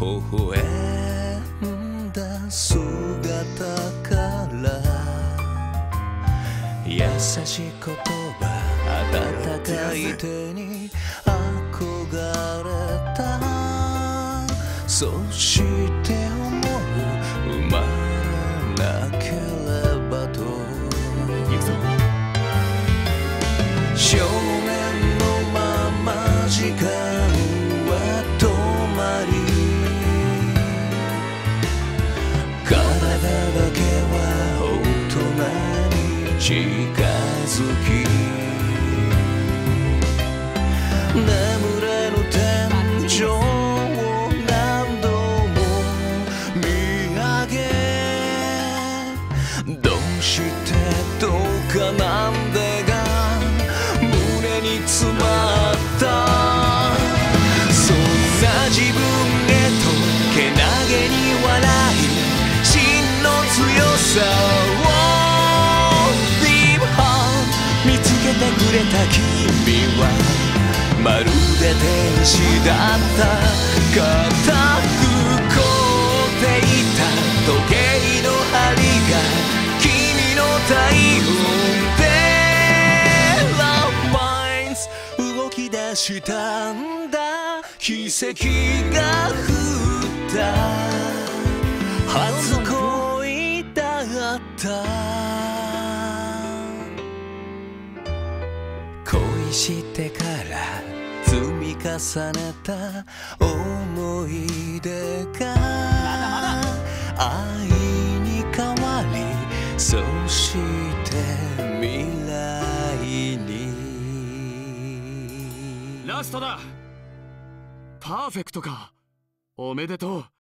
笑んだ姿から優しい言葉温かい手に憧れた。そして思う生まれなければと少年のまま時間は止まり体だけは大人に近づき眠れぬ天井を何度も見上げどうしてどうかなんでが胸に詰まったそんな自分へとけなげに笑い真の強さを Deep Heart 見つけてくれた君はまるで天使だった固く凍っていた時計の針が君の体温で動き出したんだ奇跡が降った初恋だった恋してから積み重ねた思い出が愛に変わりそして未来にラストだ。パーフェクトか。おめでとう。